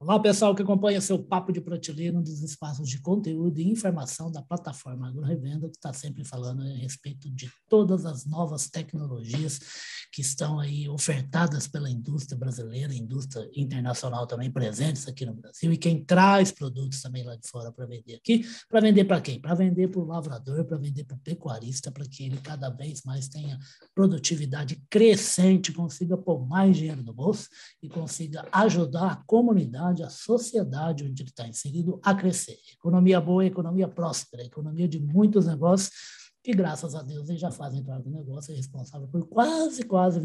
Olá, pessoal que acompanha seu Papo de Prateleira, um dos espaços de conteúdo e informação da plataforma AgroRevenda, que está sempre falando a respeito de todas as novas tecnologias que estão aí ofertadas pela indústria brasileira, indústria internacional também presentes aqui no Brasil, e quem traz produtos também lá de fora para vender aqui. Para vender para quem? Para vender para o lavrador, para vender para o pecuarista, para que ele cada vez mais tenha produtividade crescente, consiga pôr mais dinheiro no bolso e consiga ajudar a comunidade, a sociedade onde ele está inserido a crescer. Economia boa, economia próspera, economia de muitos negócios que, graças a Deus, eles já fazem parte do negócio, é responsável por quase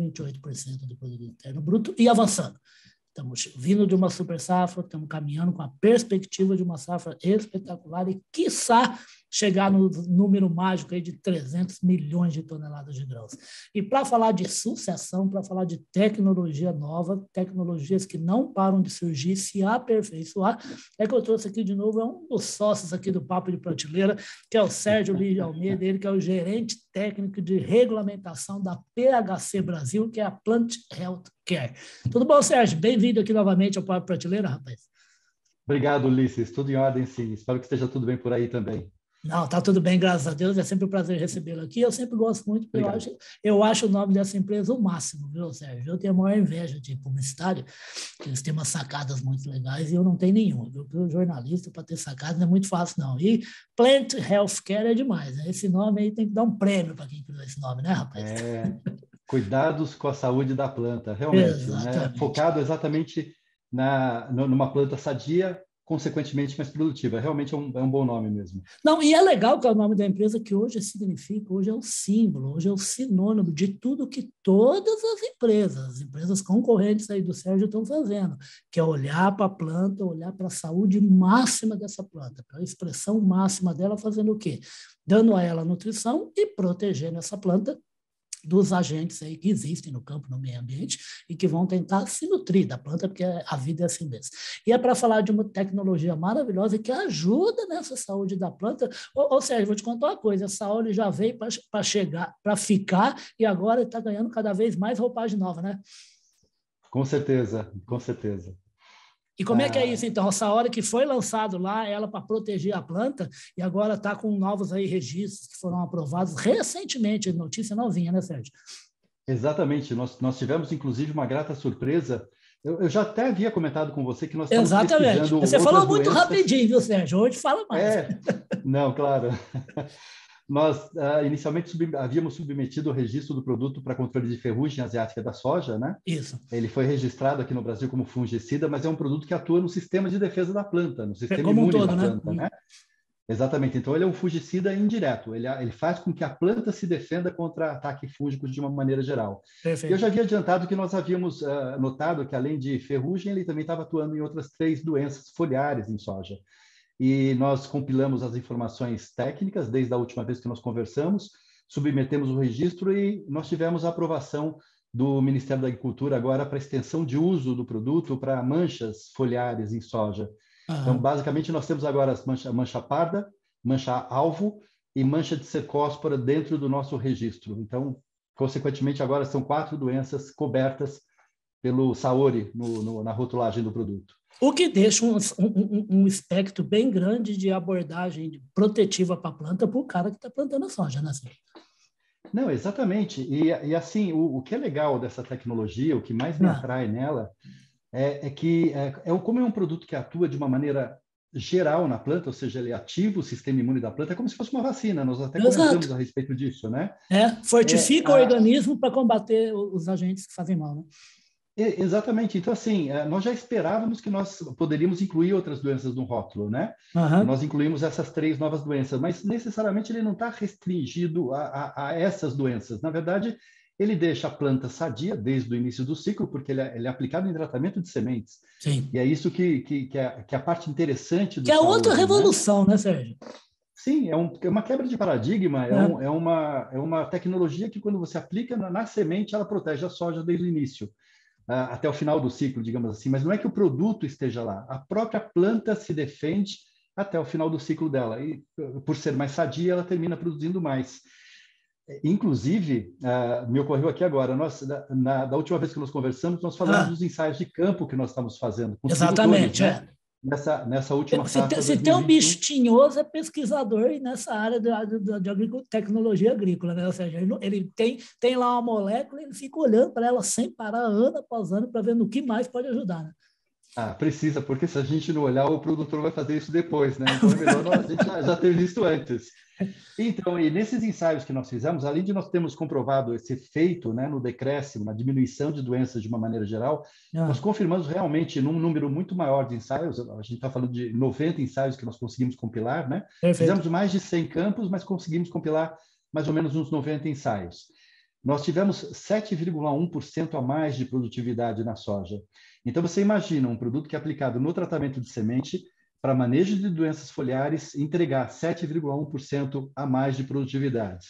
28% do produto interno bruto e avançando. Estamos vindo de uma super safra, estamos caminhando com a perspectiva de uma safra espetacular e, quiçá, chegar no número mágico aí de 300 milhões de toneladas de grãos. E para falar de sucessão, para falar de tecnologia nova, tecnologias que não param de surgir, se aperfeiçoar, é que eu trouxe aqui de novo, é um dos sócios aqui do Papo de Prateleira, que é o Sérgio Luiz de Almeida, ele que é o gerente técnico de regulamentação da PHC Brasil, que é a Plant Health Care. Tudo bom, Sérgio? Bem-vindo aqui novamente ao Papo de Prateleira, rapaz. Obrigado, Ulisses. Tudo em ordem, sim. Espero que esteja tudo bem por aí também. Não, tá tudo bem, graças a Deus. É sempre um prazer recebê-lo aqui. Eu sempre gosto muito, porque eu acho o nome dessa empresa o máximo, viu, Sérgio? Eu tenho a maior inveja de publicitário, que eles têm umas sacadas muito legais e eu não tenho nenhuma, viu? Porque o jornalista, para ter sacadas, não é muito fácil, não. E Plant Health Care é demais, né? Esse nome aí tem que dar um prêmio para quem criou esse nome, né, rapaz? Cuidados com a saúde da planta, realmente, né? Focado exatamente numa planta sadia, consequentemente mais produtiva. Realmente é um bom nome mesmo. Não, e é legal que é o nome da empresa que hoje significa, hoje é o símbolo, hoje é o sinônimo de tudo que todas as empresas concorrentes aí do Sérgio estão fazendo, que é olhar para a planta, olhar para a saúde máxima dessa planta, para a expressão máxima dela, fazendo o quê? Dando a ela nutrição e protegendo essa planta dos agentes aí que existem no campo, no meio ambiente, e que vão tentar se nutrir da planta, porque a vida é assim mesmo. E é para falar de uma tecnologia maravilhosa que ajuda nessa saúde da planta. Ou seja, vou te contar uma coisa, essa óleo já veio para chegar, para ficar, e agora está ganhando cada vez mais roupagem nova, né? Com certeza, com certeza. E como é que é isso, então? Essa hora que foi lançado lá, ela para proteger a planta, e agora está com novos aí registros que foram aprovados recentemente, notícia novinha, né, Sérgio? Exatamente. Nós tivemos, inclusive, uma grata surpresa. Eu já até havia comentado com você que nós estamos pesquisando. Você falou muito rapidinho, viu, Sérgio? Hoje fala mais. Não, claro. Nós, inicialmente, havíamos submetido o registro do produto para controle de ferrugem asiática da soja, né? Isso. Ele foi registrado aqui no Brasil como fungicida, mas é um produto que atua no sistema de defesa da planta, no sistema como imune um todo, da planta, né? Exatamente. Então, ele é um fungicida indireto. Ele faz com que a planta se defenda contra ataques fúngicos de uma maneira geral. Perfeito. Eu já havia adiantado que nós havíamos notado que, além de ferrugem, ele também estava atuando em outras 3 doenças foliares em soja. E nós compilamos as informações técnicas desde a última vez que nós conversamos, submetemos o registro e nós tivemos a aprovação do Ministério da Agricultura agora para extensão de uso do produto para manchas foliares em soja. Então, basicamente, nós temos agora as mancha parda, mancha alvo e mancha de cercóspora dentro do nosso registro. Então, consequentemente, agora são 4 doenças cobertas pelo SAORI na rotulagem do produto. O que deixa um espectro bem grande de abordagem protetiva para a planta para o cara que está plantando a soja, né, Sérgio? Não, exatamente. E assim, o que é legal dessa tecnologia, o que mais me atrai nela, como é um produto que atua de uma maneira geral na planta, ou seja, ele ativa o sistema imune da planta, é como se fosse uma vacina. Nós até comentamos a respeito disso, né? Fortifica o organismo para combater os agentes que fazem mal, né? Exatamente. Então, assim, nós já esperávamos que nós poderíamos incluir outras doenças no rótulo, né? E nós incluímos essas 3 novas doenças, mas necessariamente ele não está restringido a essas doenças. Na verdade, ele deixa a planta sadia desde o início do ciclo, porque ele é aplicado em tratamento de sementes. Sim. E é isso que é a parte interessante do que é saúde, outra revolução, né, Sérgio? Sim, é uma quebra de paradigma, é uma tecnologia que, quando você aplica na semente, ela protege a soja desde o início, até o final do ciclo, digamos assim. Mas não é que o produto esteja lá, a própria planta se defende até o final do ciclo dela. E, por ser mais sadia, ela termina produzindo mais. Inclusive, me ocorreu aqui agora, da última vez que nós conversamos, nós falamos dos ensaios de campo que nós estamos fazendo com os exatamente, produtores, né? Nessa última safra se tem um 2021. bicho tinhoso, é pesquisador e nessa área de tecnologia agrícola, né? Ou seja, ele tem lá uma molécula, ele fica olhando para ela sem parar, ano após ano, para ver no que mais pode ajudar, né? Precisa, porque se a gente não olhar, o produtor vai fazer isso depois, né? Então é melhor a gente já ter visto antes. Então, e nesses ensaios que nós fizemos, além de nós termos comprovado esse efeito, né, no decréscimo, na diminuição de doenças de uma maneira geral, nós confirmamos realmente num número muito maior de ensaios, a gente está falando de 90 ensaios que nós conseguimos compilar, né? Fizemos mais de 100 campos, mas conseguimos compilar mais ou menos uns 90 ensaios. Nós tivemos 7,1% a mais de produtividade na soja. Então, você imagina um produto que é aplicado no tratamento de semente para manejo de doenças foliares entregar 7,1% a mais de produtividade.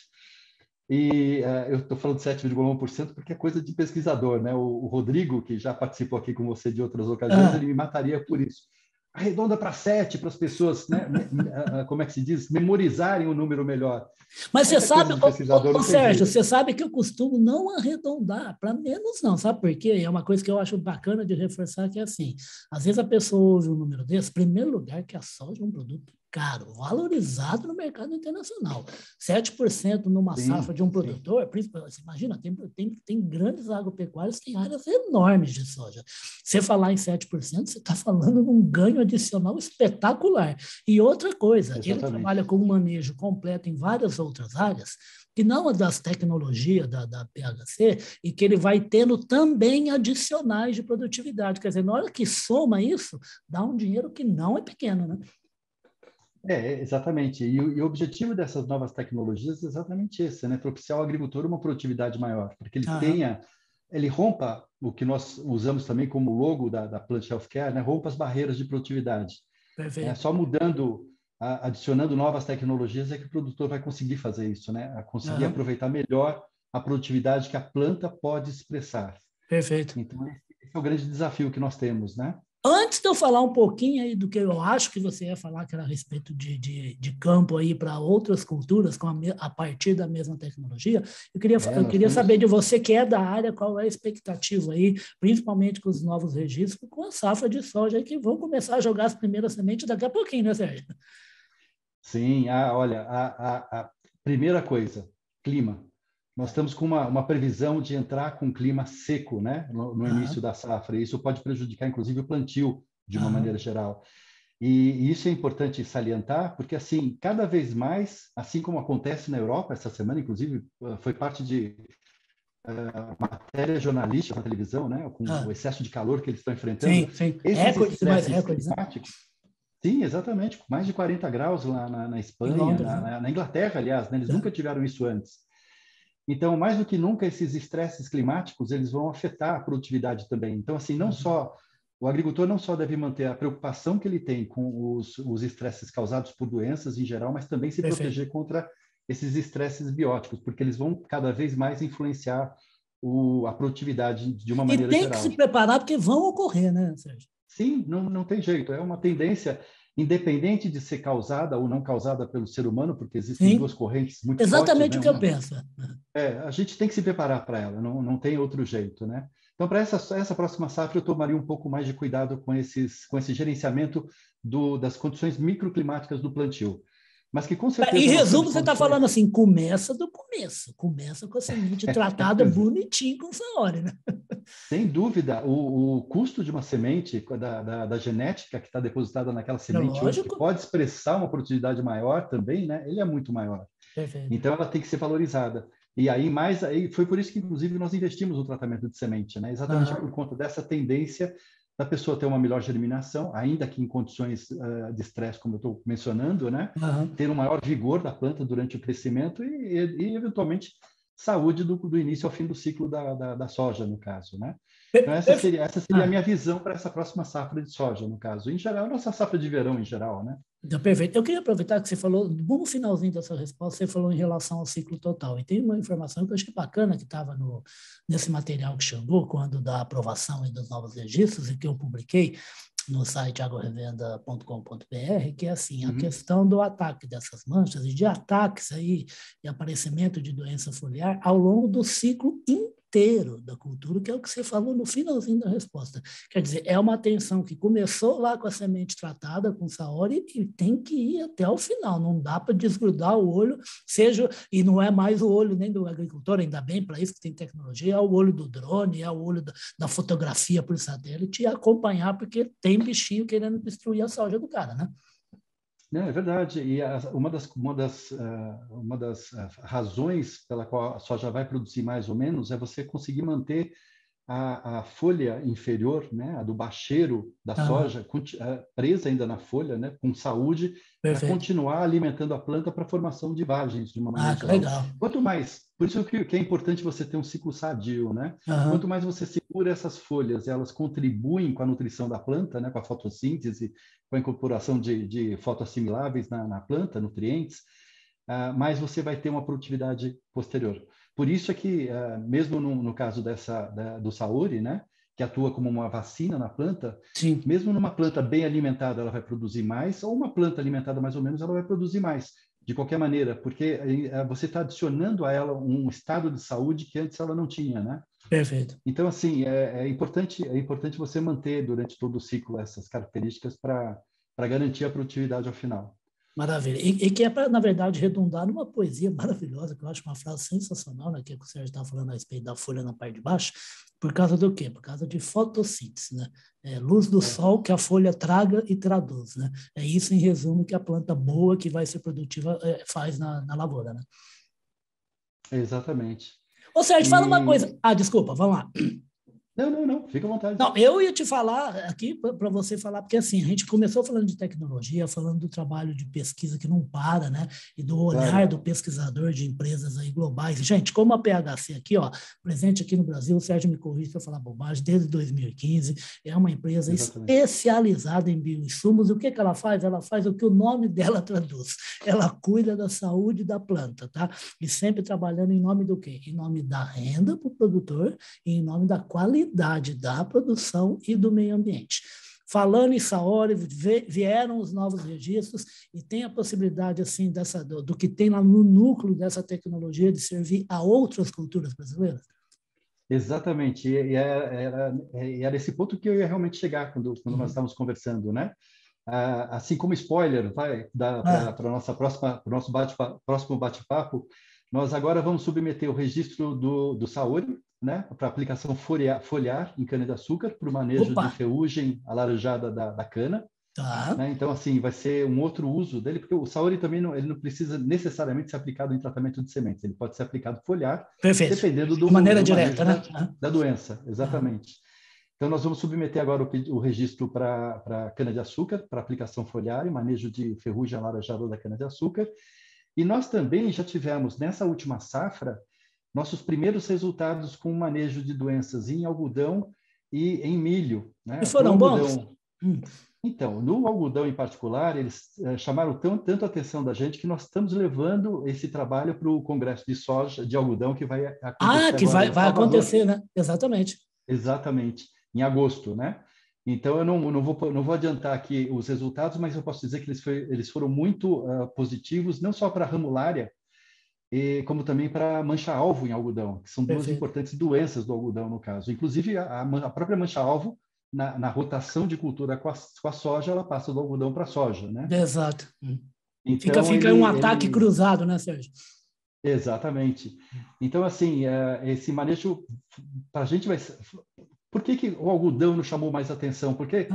E eu estou falando de 7,1% porque é coisa de pesquisador, né? O Rodrigo, que já participou aqui com você de outras ocasiões, ele me mataria por isso. Arredonda para 7, para as pessoas, né? Como é que se diz? Memorizarem o número melhor. Mas você sabe, Sérgio, você sabe que eu costumo não arredondar para menos não, sabe por quê? É uma coisa que eu acho bacana de reforçar, que é assim, às vezes a pessoa ouve um número desse, em primeiro lugar, que a soja é um produto caro, valorizado no mercado internacional. 7% numa safra de um produtor, principalmente, imagina, tem grandes agropecuários, tem áreas enormes de soja. Você falar em 7%, você está falando de um ganho adicional espetacular. E outra coisa, ele trabalha com um manejo completo em várias outras áreas, que não é das tecnologias da PHC, e que ele vai tendo também adicionais de produtividade. Quer dizer, na hora que soma isso, dá um dinheiro que não é pequeno, né? Exatamente. E o objetivo dessas novas tecnologias é exatamente esse, né? Propiciar ao agricultor uma produtividade maior, para que ele rompa o que nós usamos também como logo da Plant Healthcare, né? Rompa as barreiras de produtividade. Só mudando, adicionando novas tecnologias é que o produtor vai conseguir fazer isso, né? A conseguir aproveitar melhor a produtividade que a planta pode expressar. Perfeito. Então, esse é o grande desafio que nós temos, né? Antes de eu falar um pouquinho aí do que eu acho que você ia falar, que era a respeito de campo aí para outras culturas a partir da mesma tecnologia, eu queria saber de você que é da área, qual é a expectativa aí, principalmente com os novos registros, com a safra de soja que vão começar a jogar as primeiras sementes daqui a pouquinho, né, Sérgio? Sim, olha, a primeira coisa, clima. Nós estamos com uma previsão de entrar com clima seco, né, no início da safra, e isso pode prejudicar, inclusive, o plantio, de uma maneira geral. E isso é importante salientar, porque, assim, cada vez mais, assim como acontece na Europa, essa semana, inclusive, foi parte de matéria jornalística na televisão, né, com o excesso de calor que eles estão enfrentando. Sim. Recordes, né? Sim, exatamente. Mais de 40 graus lá na Espanha, Londres, na Inglaterra, aliás, né, eles nunca tiveram isso antes. Então, mais do que nunca, esses estresses climáticos, eles vão afetar a produtividade também. Então, assim, o agricultor não só deve manter a preocupação que ele tem com os estresses causados por doenças em geral, mas também se proteger contra esses estresses bióticos, porque eles vão cada vez mais influenciar a produtividade de uma maneira geral. E tem que se preparar, porque vão ocorrer, né, Sérgio? Sim, não tem jeito. É uma tendência, independente de ser causada ou não causada pelo ser humano, porque existem duas correntes muito fortes. Exatamente o que eu penso. A gente tem que se preparar para ela, não tem outro jeito, né? Então, para essa próxima safra, eu tomaria um pouco mais de cuidado com esse gerenciamento das condições microclimáticas do plantio. Mas que, com certeza... Em resumo, você está falando assim, começa do começo. Começa com a semente tratada bonitinho com saúde, né? Sem dúvida, o custo de uma semente, da genética que está depositada naquela semente hoje, que pode expressar uma produtividade maior também, né? Ele é muito maior. Perfeito. Então, ela tem que ser valorizada. E aí, foi por isso que, inclusive, nós investimos no tratamento de semente, né? Exatamente por conta dessa tendência da pessoa ter uma melhor germinação, ainda que em condições de estresse, como eu estou mencionando, né? Ter um maior vigor da planta durante o crescimento e eventualmente, saúde do início ao fim do ciclo da soja, no caso, né? Então, essa seria a minha visão para essa próxima safra de soja, no caso. Em geral, nossa safra de verão, em geral, né? Então, perfeito. Eu queria aproveitar que você falou, no finalzinho dessa resposta, você falou em relação ao ciclo total. E tem uma informação que eu achei bacana, que estava nesse material que chegou, quando da aprovação dos novos registros, e que eu publiquei, no site agrorevenda.com.br, que é assim, a questão do ataque dessas manchas e de ataques aí, e aparecimento de doença foliar ao longo do ciclo inteiro da cultura, que é o que você falou no finalzinho da resposta. Quer dizer, é uma atenção que começou lá com a semente tratada, com Saori, e tem que ir até o final, não dá para desgrudar o olho, e não é mais o olho nem do agricultor, ainda bem, para isso que tem tecnologia, é o olho do drone, é o olho da fotografia por satélite, e acompanhar, porque tem bichinho querendo destruir a soja do cara, né? Não, é verdade. E uma das razões pela qual a soja vai produzir mais ou menos é você conseguir manter a folha inferior, né, a do bacheiro da soja, presa ainda na folha, né, com saúde, para continuar alimentando a planta para a formação de vagens, de uma maneira geral. Legal. Quanto mais, por isso que é importante você ter um ciclo sadio, né? Quanto mais você segura essas folhas, elas contribuem com a nutrição da planta, né, com a fotossíntese, com a incorporação de fotoassimiláveis na planta, nutrientes, mais você vai ter uma produtividade posterior. Por isso é que, mesmo no caso do Saori, né, que atua como uma vacina na planta, sim, mesmo numa planta bem alimentada, ela vai produzir mais, ou uma planta alimentada mais ou menos, ela vai produzir mais, de qualquer maneira, porque você está adicionando a ela um estado de saúde que antes ela não tinha, né? Perfeito. Então, assim, é importante você manter durante todo o ciclo essas características para garantir a produtividade ao final. Maravilha. E que é para, na verdade, redundar numa poesia maravilhosa, que eu acho uma frase sensacional, né? Que é o que o Sérgio está falando a respeito da folha na parte de baixo. Por causa do quê? Por causa de fotossíntese, né? Luz do sol que a folha traga e traduz, né? É isso, em resumo, que a planta boa, que vai ser produtiva, faz na lavoura, né? Exatamente. Ô, Sérgio, fala uma coisa. Desculpa, vamos lá. Não, fica à vontade. Não, eu ia te falar aqui para você falar, porque assim, a gente começou falando de tecnologia, falando do trabalho de pesquisa que não para, né? E do olhar do pesquisador de empresas aí globais. Gente, como a PHC aqui, ó, presente aqui no Brasil, o Sérgio me corrige se eu falar bobagem, desde 2015, é uma empresa especializada em bioinsumos. E o que ela faz? Ela faz o que o nome dela traduz. Ela cuida da saúde da planta, tá? E sempre trabalhando em nome do quê? Em nome da renda para o produtor e em nome da qualidade da produção e do meio ambiente. Falando em Saori, vieram os novos registros e tem a possibilidade assim do que tem lá no núcleo dessa tecnologia de servir a outras culturas brasileiras? Exatamente, era esse ponto que eu ia realmente chegar quando nós estávamos conversando, né? Assim como spoiler, para o nosso próximo bate-papo, nós agora vamos submeter o registro do Saori, né, para aplicação foliar em cana-de-açúcar, para o manejo de ferrugem alaranjada da cana. Tá. Né? Então, assim, vai ser um outro uso dele, porque o Saori também ele não precisa necessariamente ser aplicado em tratamento de sementes, ele pode ser aplicado foliar, dependendo do maneira direta, né? da doença, exatamente. Então, nós vamos submeter agora o registro para cana-de-açúcar, para aplicação foliar e manejo de ferrugem alaranjada da cana-de-açúcar. E nós também já tivemos, nessa última safra, nossos primeiros resultados com o manejo de doenças em algodão e em milho. Né? E foram bons? Então, no algodão em particular, eles chamaram tanto a atenção da gente que nós estamos levando esse trabalho para o Congresso de Soja, de Algodão, que vai acontecer que agora vai acontecer, né? Exatamente. Exatamente, em agosto, né? Então, eu não vou adiantar aqui os resultados, mas eu posso dizer que eles foram muito positivos, não só para a ramulária, como também para mancha-alvo em algodão, que são duas importantes doenças do algodão, no caso. Inclusive, a própria mancha-alvo, na rotação de cultura com a soja, ela passa do algodão para a soja, né? Exato. Então, fica um ataque cruzado, né, Sérgio? Exatamente. Então, assim, esse manejo, para a gente vai... Por que o algodão não chamou mais atenção? Porque,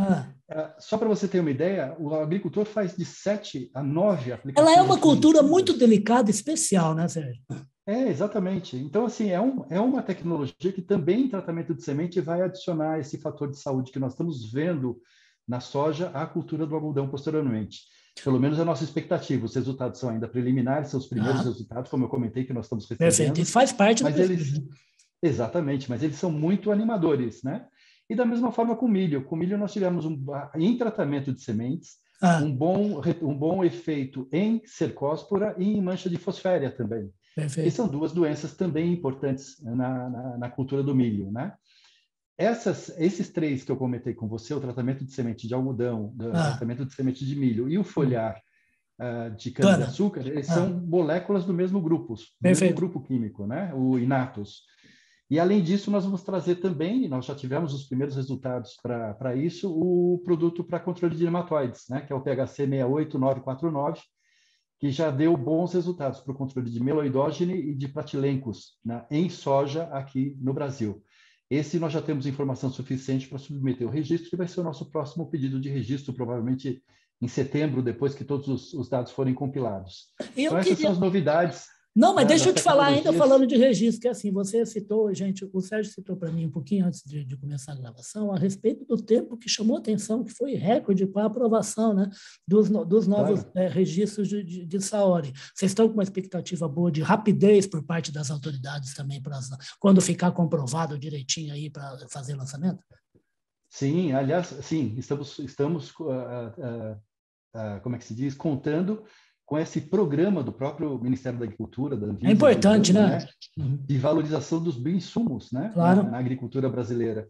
só para você ter uma ideia, o agricultor faz de 7 a 9 aplicações. Ela é uma cultura muito delicada e especial, né, Sérgio? Exatamente. Então, assim, é uma tecnologia que também, em tratamento de semente, vai adicionar esse fator de saúde que nós estamos vendo na soja à cultura do algodão posteriormente. Pelo menos é a nossa expectativa. Os resultados são ainda preliminares, são os primeiros resultados, como eu comentei, que nós estamos recebendo. Perfeito. Isso faz parte do pesquisa. Exatamente, mas eles são muito animadores, né? E da mesma forma com milho. Com milho nós tivemos, em tratamento de sementes, um bom efeito em cercóspora e em mancha de fosféria também. Perfeito. Que são duas doenças também importantes na cultura do milho, né? esses três que eu comentei com você, o tratamento de semente de algodão, o tratamento de semente de milho e o foliar de cana-de-açúcar, eles são moléculas do mesmo grupo químico, né? O Inatus. E, além disso, nós vamos trazer também, nós já tivemos os primeiros resultados para isso, o produto para controle de nematóides, né? Que é o PHC 68949, que já deu bons resultados para o controle de meloidógene e de pratilencos, né, em soja aqui no Brasil. Esse nós já temos informação suficiente para submeter o registro, que vai ser o nosso próximo pedido de registro, provavelmente em setembro, depois que todos os dados forem compilados. Então, essas são as novidades. Não, mas deixa eu te falar ainda falando de registro, que assim, você citou, gente, o Sérgio citou para mim um pouquinho antes de começar a gravação, a respeito do tempo que chamou atenção, que foi recorde para a aprovação, né, dos novos registros de Saori. Vocês estão com uma expectativa boa de rapidez por parte das autoridades também, quando ficar comprovado direitinho aí para fazer o lançamento? Sim, aliás, sim, estamos como é que se diz, contando com esse programa do próprio Ministério da Agricultura, da Anvisa, é importante, né? De valorização dos bioinsumos, né? Claro. Na agricultura brasileira.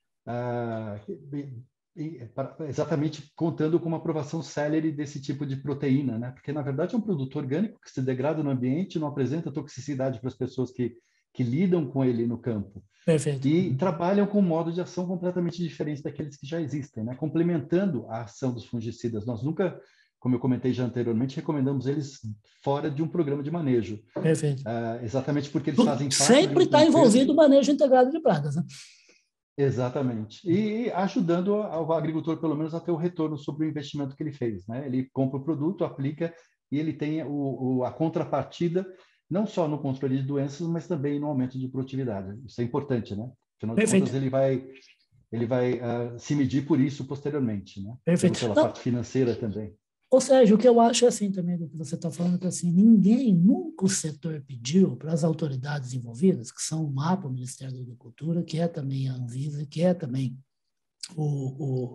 Exatamente contando com uma aprovação célere desse tipo de proteína, né? Porque, na verdade, é um produto orgânico que se degrada no ambiente, não apresenta toxicidade para as pessoas que lidam com ele no campo. Perfeito. E trabalham com um modo de ação completamente diferente daqueles que já existem, né? Complementando a ação dos fungicidas. Nós nunca, como eu comentei já anteriormente, recomendamos eles fora de um programa de manejo. Perfeito. Exatamente porque eles fazem parte... Sempre está envolvido o manejo integrado de pragas, né? Exatamente. E ajudando o agricultor, pelo menos, a ter o retorno sobre o investimento que ele fez, né? Ele compra o produto, aplica e ele tem a contrapartida, não só no controle de doenças, mas também no aumento de produtividade. Isso é importante, né? Afinal de contas, ele vai se medir por isso posteriormente, né? Perfeito. Pela parte financeira também. Ou seja, o que eu acho é assim também do que você está falando, que assim, nunca o setor pediu para as autoridades envolvidas, que são o MAPA, o Ministério da Agricultura, que é também a Anvisa, que é também o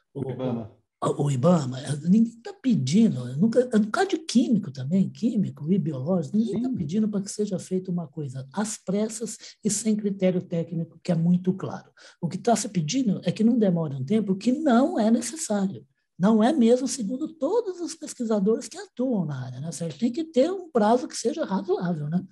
IBAMA, ninguém está pedindo, nunca, no caso de químico também, químico e biológico, ninguém está pedindo para que seja feita uma coisa às pressas e sem critério técnico, que é muito claro. O que está se pedindo é que não demore um tempo que não é necessário. Não é mesmo, segundo todos os pesquisadores que atuam na área, né, Sérgio? Tem que ter um prazo que seja razoável, né?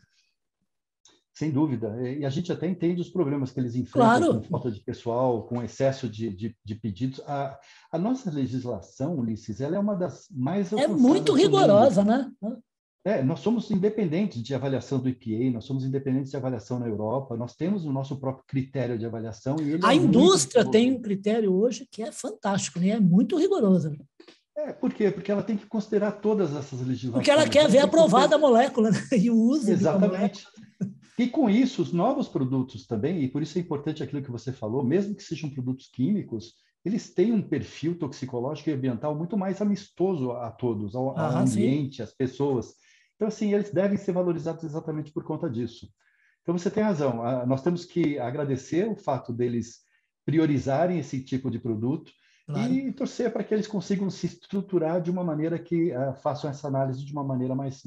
Sem dúvida. E a gente até entende os problemas que eles enfrentam, claro, com falta de pessoal, com excesso de pedidos. A nossa legislação, Ulisses, ela é uma das mais avançadas. É muito rigorosa, né? Nós somos independentes de avaliação do EPA, nós somos independentes de avaliação na Europa, nós temos o nosso próprio critério de avaliação. E ele a indústria tem um critério hoje que é fantástico, né? É muito rigoroso. Por quê? Porque ela tem que considerar todas essas legislações. Porque ela quer ver aprovada a molécula, né? E o uso Exatamente. E com isso, os novos produtos também, e por isso é importante aquilo que você falou, mesmo que sejam produtos químicos, eles têm um perfil toxicológico e ambiental muito mais amistoso a todos, ao ambiente, às pessoas. Então, assim, eles devem ser valorizados exatamente por conta disso. Então, você tem razão. Nós temos que agradecer o fato deles priorizarem esse tipo de produto e torcer para que eles consigam se estruturar de uma maneira que façam essa análise de uma maneira mais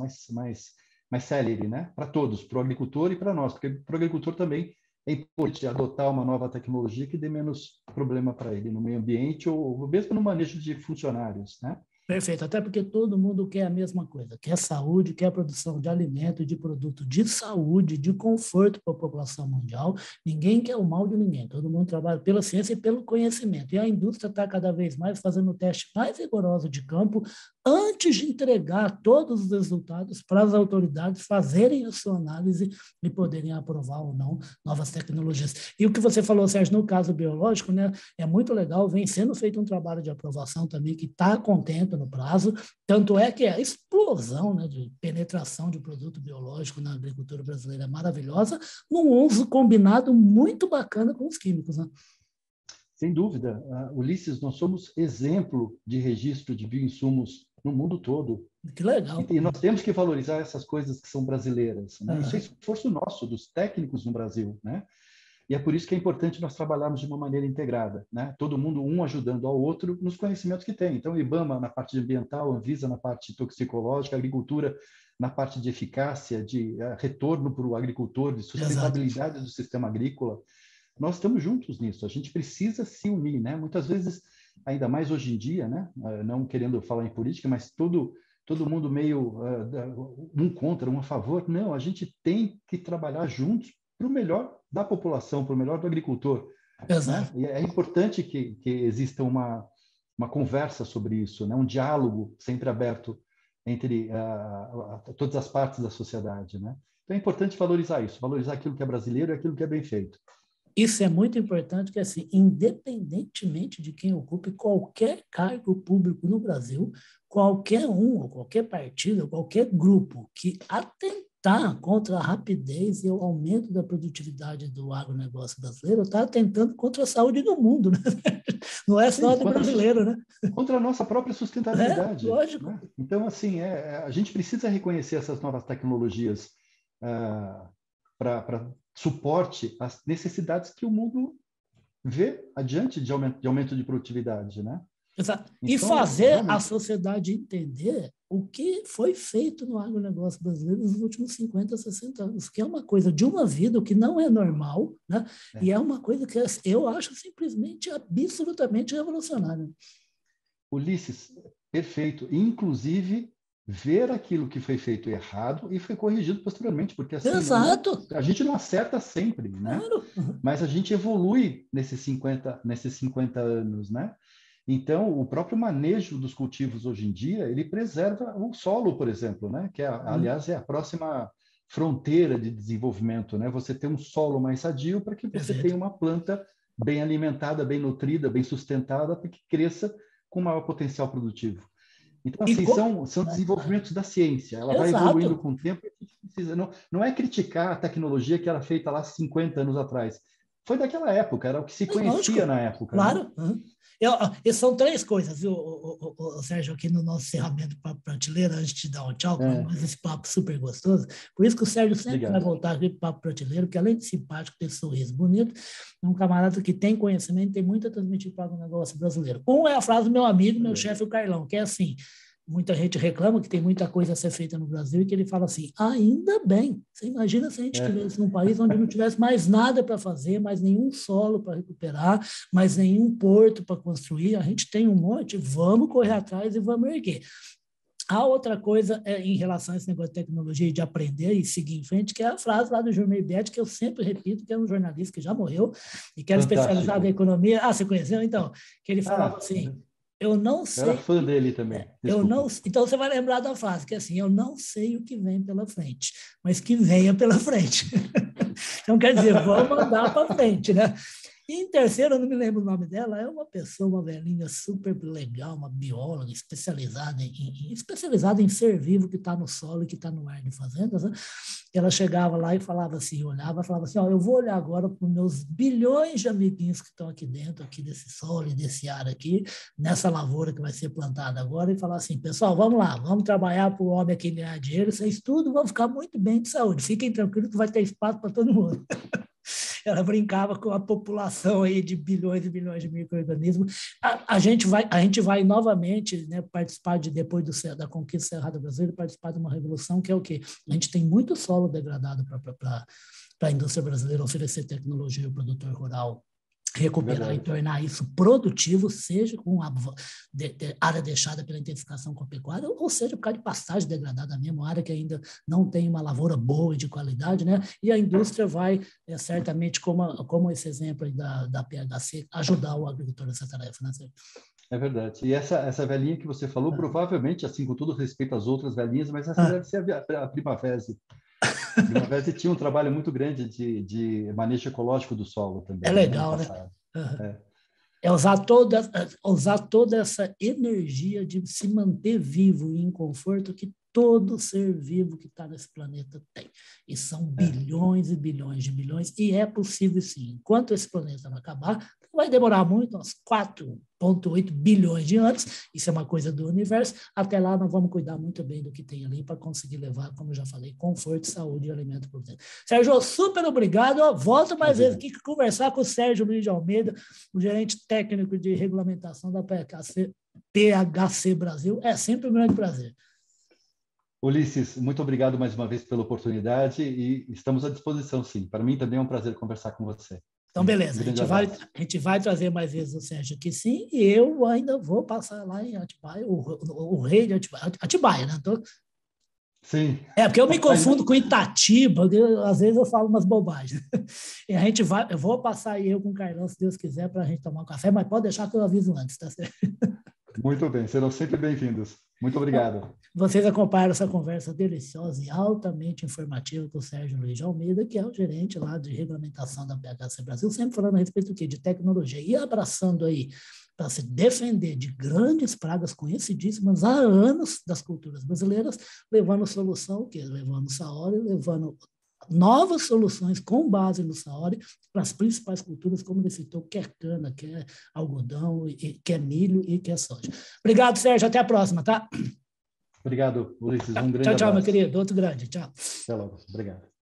célere, né? Para todos, para o agricultor e para nós, porque para o agricultor também é importante adotar uma nova tecnologia que dê menos problema para ele no meio ambiente ou mesmo no manejo de funcionários, né? Perfeito, até porque todo mundo quer a mesma coisa, quer saúde, quer produção de alimento, de produto de saúde, de conforto para a população mundial. Ninguém quer o mal de ninguém, todo mundo trabalha pela ciência e pelo conhecimento. E a indústria está cada vez mais fazendo o teste mais rigoroso de campo antes de entregar todos os resultados para as autoridades fazerem a sua análise e poderem aprovar ou não novas tecnologias. E o que você falou, Sérgio, no caso biológico, né, é muito legal, vem sendo feito um trabalho de aprovação também que está contento no prazo, tanto é que a explosão, né, de penetração de produto biológico na agricultura brasileira é maravilhosa, num uso combinado muito bacana com os químicos, né? Sem dúvida. Ulisses, nós somos exemplo de registro de bioinsumos no mundo todo. Que legal. E nós temos que valorizar essas coisas que são brasileiras, né? Isso é esforço nosso, dos técnicos no Brasil, né? E é por isso que é importante nós trabalharmos de uma maneira integrada, né? Todo mundo, um ajudando ao outro nos conhecimentos que tem. Então, o IBAMA na parte ambiental, a Anvisa na parte toxicológica, a agricultura na parte de eficácia, de retorno para o agricultor, de sustentabilidade do sistema agrícola. nós estamos juntos nisso, a gente precisa se unir, né? Muitas vezes, ainda mais hoje em dia, né? Não querendo falar em política, mas todo mundo meio um contra, um a favor. Não, a gente tem que trabalhar juntos para o melhor da população, para o melhor do agricultor, né? Exato. E é importante que exista uma conversa sobre isso, né? Um diálogo sempre aberto entre todas as partes da sociedade, né? Então é importante valorizar isso, valorizar aquilo que é brasileiro e aquilo que é bem feito. Isso é muito importante, que assim, independentemente de quem ocupe qualquer cargo público no Brasil, qualquer um, ou qualquer partido, ou qualquer grupo que atentar contra a rapidez e o aumento da produtividade do agronegócio brasileiro, está atentando contra a saúde do mundo, né? Não é só Sim, do brasileiro, né? contra a nossa própria sustentabilidade, Lógico. né? Então, assim, a gente precisa reconhecer essas novas tecnologias para suporte às necessidades que o mundo vê adiante de aumento de produtividade, né? Exato. E Então, fazer a realmente, sociedade entender o que foi feito no agronegócio brasileiro nos últimos 50, 60 anos, que é uma coisa de uma vida, o que não é normal, né? E é uma coisa que eu acho simplesmente absolutamente revolucionária. Ulisses, perfeito. Inclusive, ver aquilo que foi feito errado e foi corrigido posteriormente, porque assim, Exato. a gente não acerta sempre, né? Claro. Uhum. Mas a gente evolui nesses 50 anos, né? Então, o próprio manejo dos cultivos hoje em dia, ele preserva o solo, por exemplo, né? Que, aliás, é a próxima fronteira de desenvolvimento, né? Você ter um solo mais sadio para que você Perfeito. tenha uma planta bem alimentada, bem nutrida, bem sustentada, para que cresça com maior potencial produtivo. Então, E assim, são desenvolvimentos da ciência. Ela vai evoluindo exato. com o tempo e a gente precisa. Não é criticar a tecnologia que era feita lá 50 anos atrás. Foi daquela época, era o que se conhecia Lógico. na época, né? Claro. Uhum. E são três coisas, viu, o Sérgio, aqui no nosso encerramento do Papo Prateleira, antes de dar um tchau, mas esse papo super gostoso. Por isso que o Sérgio sempre vai Obrigado. voltar aqui para o Papo Prateleira, porque além de simpático, tem sorriso bonito, é um camarada que tem conhecimento, tem muito a transmitir para o negócio brasileiro. Um é a frase do meu amigo, meu chefe, o Carlão, que é assim: muita gente reclama que tem muita coisa a ser feita no Brasil e que ele fala assim, ainda bem. Você imagina se a gente estivesse num país onde não tivesse mais nada para fazer, mais nenhum solo para recuperar, mais nenhum porto para construir. A gente tem um monte, vamos correr atrás e vamos erguer. A outra coisa é em relação a esse negócio de tecnologia e de aprender e seguir em frente, que é a frase lá do Journey Betti, que eu sempre repito, que é um jornalista que já morreu e que era especializado em Fantástico. economia. Ah, você conheceu? Então, que ele falava Ah, assim, eu não eu era sei fã dele também. eu Desculpa. não, então você vai lembrar da frase, que é assim, eu não sei o que vem pela frente, mas que venha pela frente. Então, quer dizer, vamos andar para frente, né? E em terceiro, eu não me lembro o nome dela, é uma pessoa, uma velhinha super legal, uma bióloga especializada em ser vivo que está no solo e que está no ar de fazendas, né? Ela chegava lá e falava assim, olhava e falava assim, ó, eu vou olhar agora para os meus bilhões de amiguinhos que estão aqui dentro, aqui desse solo e desse ar aqui, nessa lavoura que vai ser plantada agora, e falar assim, pessoal, vamos lá, vamos trabalhar para o homem aqui ganhar dinheiro, vocês tudo vão ficar muito bem de saúde, fiquem tranquilos que vai ter espaço para todo mundo. Ela brincava com a população aí de bilhões e bilhões de micro-organismos. A gente vai novamente, né, participar depois da conquista cerrada brasileira, participar de uma revolução que é o quê? A gente tem muito solo degradado para a indústria brasileira oferecer tecnologia ao produtor rural recuperar e tornar isso produtivo, seja com a área deixada pela intensificação com a pecuária, ou seja, por causa de pastagem degradada mesmo, área que ainda não tem uma lavoura boa e de qualidade, né? E a indústria vai, certamente, como esse exemplo aí da PHC, ajudar o agricultor nessa tarefa, né? É verdade. E essa velhinha que você falou, provavelmente, assim, com todo respeito às outras velhinhas, mas essa deve ser a Primavera. A Primavera tinha um trabalho muito grande de manejo ecológico do solo também, é né, no legal, né? passado. É usar toda essa energia de se manter vivo e em conforto que todo ser vivo que está nesse planeta tem. E são bilhões e bilhões de bilhões, e é possível sim. Enquanto esse planeta não acabar, vai demorar muito, uns 4,8 bilhões de anos, isso é uma coisa do universo, até lá nós vamos cuidar muito bem do que tem ali para conseguir levar, como eu já falei, conforto, saúde e alimento por dentro. Sérgio, super obrigado, volto mais vezes aqui conversar com o Sérgio Luiz de Almeida, o gerente técnico de regulamentação da PHC Brasil, é sempre um grande prazer. Ulisses, muito obrigado mais uma vez pela oportunidade e estamos à disposição, sim. Para mim também é um prazer conversar com você. Então, beleza, Um a gente vai trazer mais vezes o Sérgio aqui, sim, e eu ainda vou passar lá em Atibaia, o rei de Atibaia, né? Sim. Porque eu me confundo com Itatiba, às vezes eu falo umas bobagens. E eu vou passar aí eu com o Carlão, se Deus quiser, para a gente tomar um café, mas pode deixar que eu aviso antes, tá certo? Muito bem, serão sempre bem-vindos. Muito obrigado. Vocês acompanharam essa conversa deliciosa e altamente informativa com o Sérgio Luiz de Almeida, que é o gerente lá de regulamentação da PHC Brasil, sempre falando a respeito do quê? De tecnologia e abraçando aí para se defender de grandes pragas conhecidíssimas há anos das culturas brasileiras, levando solução, o quê? Levando Saori, levando novas soluções com base no Saori para as principais culturas, como ele citou, que é cana, que é algodão, que é milho e que é soja. Obrigado, Sérgio. Até a próxima, tá? Obrigado, Ulisses. Um grande Tchau, tchau, meu abraço. querido. Outro grande. Tchau. Até logo. Obrigado.